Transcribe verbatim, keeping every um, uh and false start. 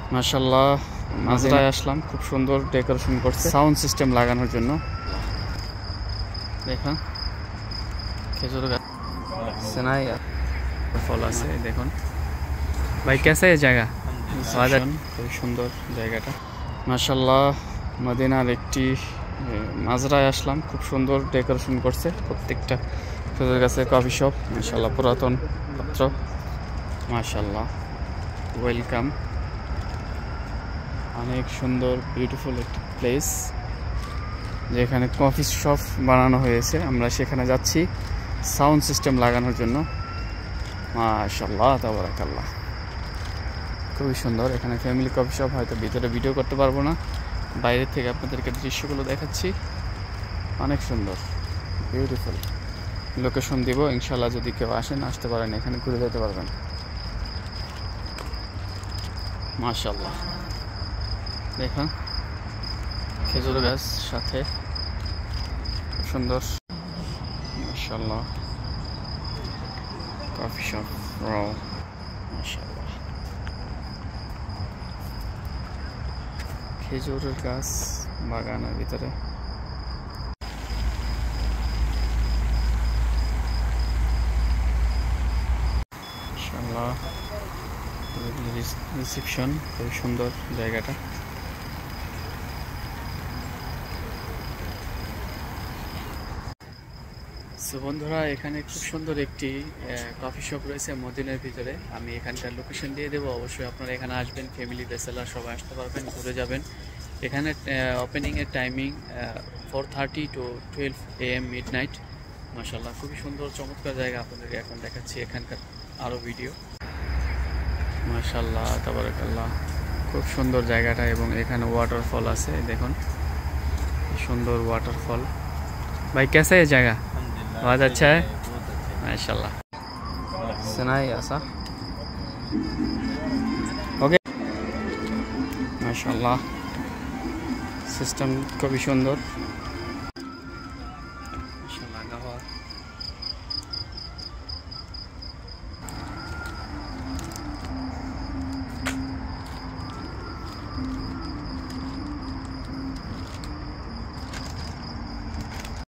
মাশাআল্লাহ মাজরায় আসলাম, খুব সুন্দর ডেকোরেশন করছে, সাউন্ড সিস্টেম লাগানোর জন্য। দেখুন খেজুর গাছ, সেনাই ফল আছে। দেখুন ভাই কেসে জায়গা, খুব সুন্দর জায়গাটা। মাশাআল্লাহ মদিনার একটি মাজরায় আসলাম, খুব সুন্দর ডেকোরেশন করছে প্রত্যেকটা খেজুর গাছে। কফি শপ মাশাআল্লাহ, পুরাতন পাত্র মাশাআল্লাহ, ওয়েলকাম। অনেক সুন্দর বিউটিফুল একটি প্লেস যেখানে কফি শপ বানানো হয়েছে। আমরা সেখানে যাচ্ছি সাউন্ড সিস্টেম লাগানোর জন্য। মাশাআল্লাহ তাবারাকাল্লাহ, খুবই সুন্দর। এখানে ফ্যামিলি কফি শপ, হয়তো ভিতরে ভিডিও করতে পারবো না, বাইরে থেকে আপনাদেরকে দৃশ্যগুলো দেখাচ্ছি। অনেক সুন্দর বিউটিফুল লোকেশন দিব ইনশাল্লাহ, যদি কেউ আসেন আসতে পারেন, এখানে ঘুরে যেতে পারবেন। মাশাআল্লাহ দেখুন খেজুর গাছ সাথে, খুব সুন্দর মাশাআল্লাহ। কফি শপ রাও মাশাআল্লাহ, খেজুরের গাছ বাগানের ভিতরে। মাশাআল্লাহ রিসেপশন, খুব সুন্দর জায়গাটা। সো বন্ধুরা, এখানে খুব সুন্দর একটি কফি শপ রয়েছে মদিনার ভিতরে। আমি এখানকার লোকেশন দিয়ে দেবো, অবশ্যই আপনারা এখানে আসবেন, ফ্যামিলি ব্যাচেলার সবাই আসতে পারবেন, ঘুরে যাবেন। এখানে ওপেনিংয়ের timing four thirty to twelve A M midnight. মাশাআল্লাহ খুবই সুন্দর চমৎকার জায়গা, আপনাদেরকে এখন দেখাচ্ছি এখানকার আরও ভিডিও। মাশাআল্লাহ তাবারাকাল্লাহ, খুব সুন্দর জায়গাটা। এবং এখানে ওয়াটারফল আছে, দেখুন সুন্দর ওয়াটারফল। ভাই कैसा है जगह? बहुत अच्छा है माशाल्लाह। सुनाई ऐसा ओके माशाल्लाह, सिस्टम খুবই সুন্দর।